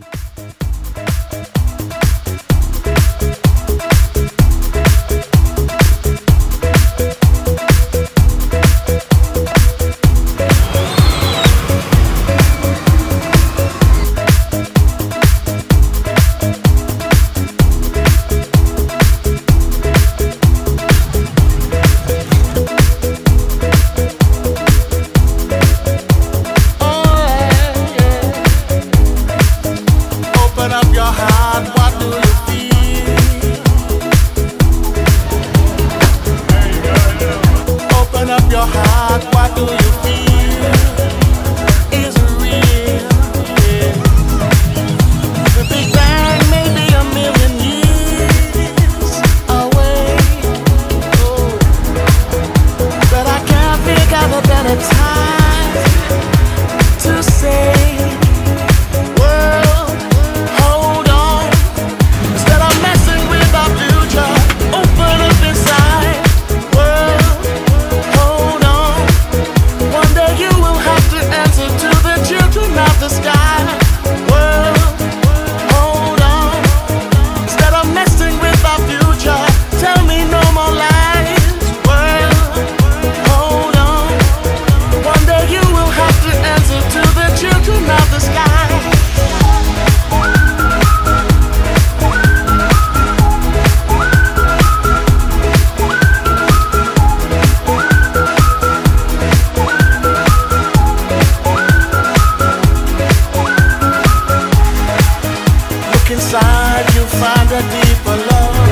Inside you find a deeper love,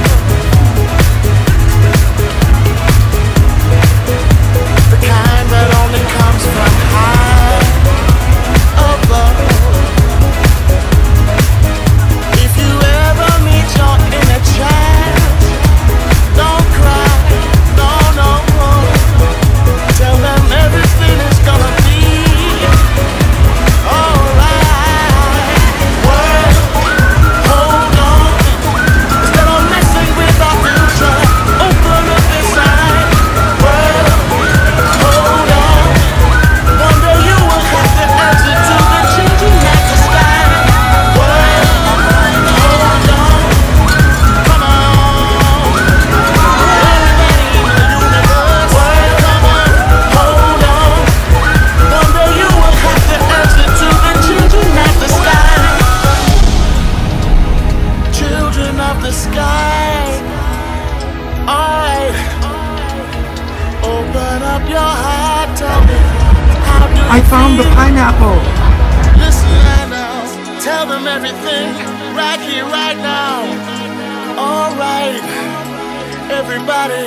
the kind that only comes from high above. If you ever meet your inner child, don't cry, no, tell them everything is gonna be alright. I found the pineapple. Listen now, tell them everything right here, right now. Alright, everybody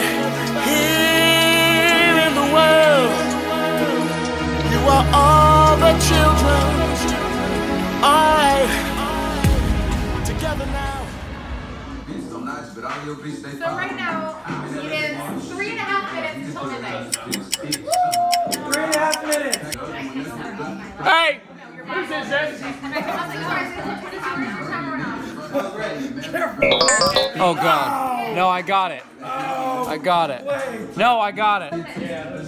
here in the world, you are all the children. Alright, together now. So right now, it is 3.5 minutes until midnight. 3.5 minutes. Hey! Who's this? Oh God. No, I got it. I got it. No, I got it.